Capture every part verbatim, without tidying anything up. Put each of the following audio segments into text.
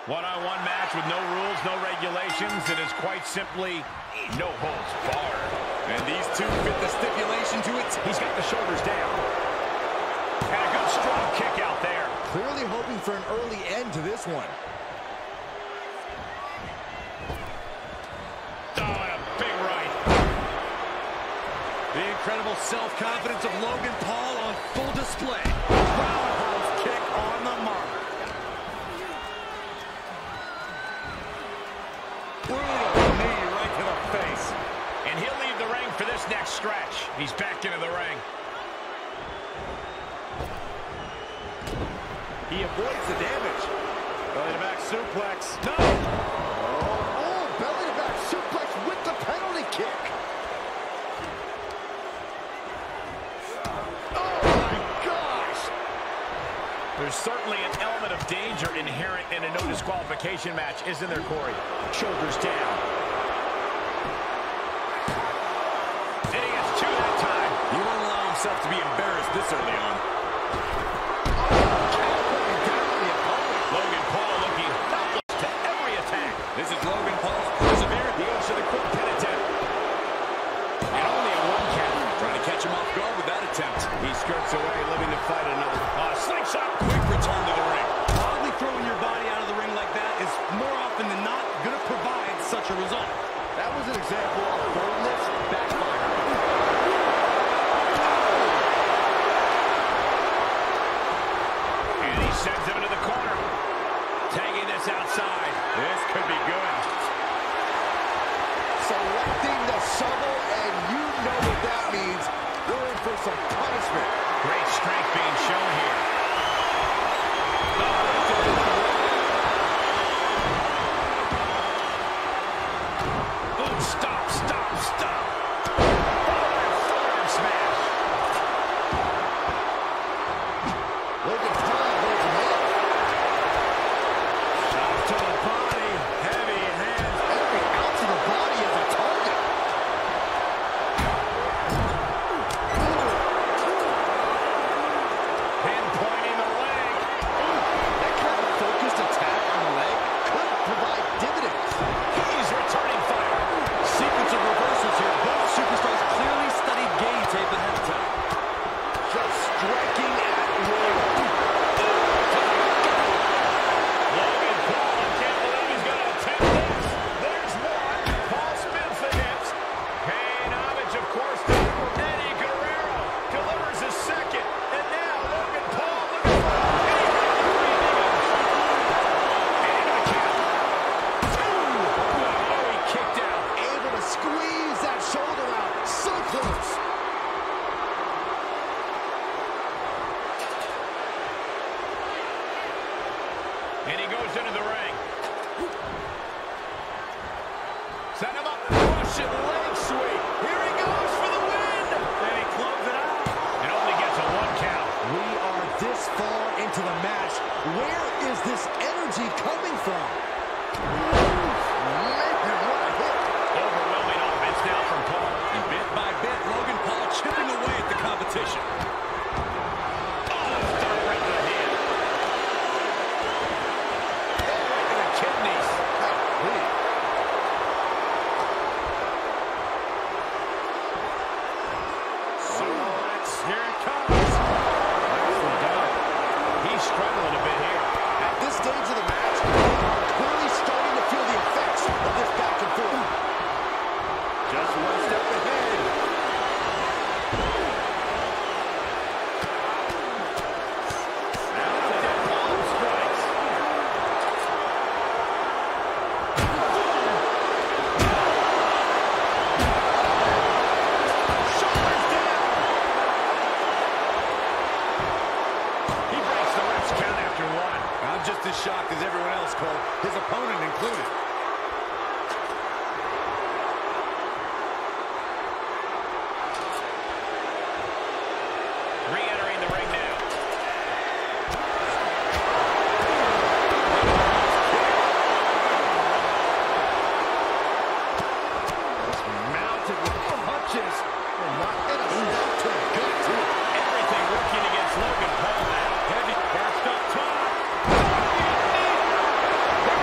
One-on-one match with no rules, no regulations. It is quite simply no holds barred. And these two fit the stipulation to it. He's got the shoulders down. And a good strong kick out there. Clearly hoping for an early end to this one. Oh, and a big right. The incredible self-confidence of Logan Paul on full display. Roundhouse kick on the mark. Brutal knee right to the face. And he'll leave the ring for this next stretch. He's back into the ring. He avoids the damage. Belly to back suplex. No! Oh, oh, belly to back suplex with the penalty kick. Oh my gosh! There's certainly an element of danger inherent in a no disqualification match, isn't there, Corey? Shoulders down. And he gets two that time. He won't allow himself to be embarrassed this early on. Logan Paul looking helpless to every attack. This is Logan Paul's perseverance. He goes to the quick pin attempt. And only a one count. Trying to catch him off guard with that attempt. He skirts away, living to fight another. Uh, slingshot. Quick return to the ring. Probably throwing your body out of the ring like that is more often than not going to provide such a result. That was an example of boldness backfire. And he sends him into the corner. Tagging this outside. This could be good. Selecting the shovel, and you know what that means. We're in for some punishment. Great strength being shown here. Oh, stop, stop, stop. Forward smash. Logan Paul goes ahead. Shot to the body. Heavy hands. Every ounce of the body is a target. Pinpointing the leg. That kind of focused attack on the leg could provide dividends. He's returning fire. Sequence of reversals here. Both superstars clearly studied game tape ahead of time. Just striking at will. Logan Paul, I can't believe he's going to attempt this. There's one. Paul spins the hips. Pain homage, of course, to Eddie Guerrero. Delivers his second. And now Logan Paul looking for a and into the count. Two. Oh, he kicked out. Able to squeeze that shoulder out. So close. And he goes into the ring. Set him up. Russian leg sweep. Here he goes for the win. And he closes it out. And only gets a one count. We are this far into the match. Where is this energy coming from? Man, what a hit. Overwhelming offense now from Paul. And bit by bit, Logan Paul chipping away at the competition. Oh, start right to the hand. Oh, right to the kidneys. Golly. Suplex. Here it comes. Nicely done. He's struggling a bit here. At this stage of the match, we are clearly starting to feel the effects of this back and forth. Just one step ahead. Now the dead palm strikes. Shoulders down. He breaks the ref's count after one. I'm just as shocked as everyone else, Cole, his opponent included. Re-entering the ring now. Mounted with punches. Not in a snap to the gut, too. Everything working against Logan Paul now. Heavy burst up top.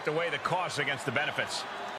have to weigh the costs against the benefits.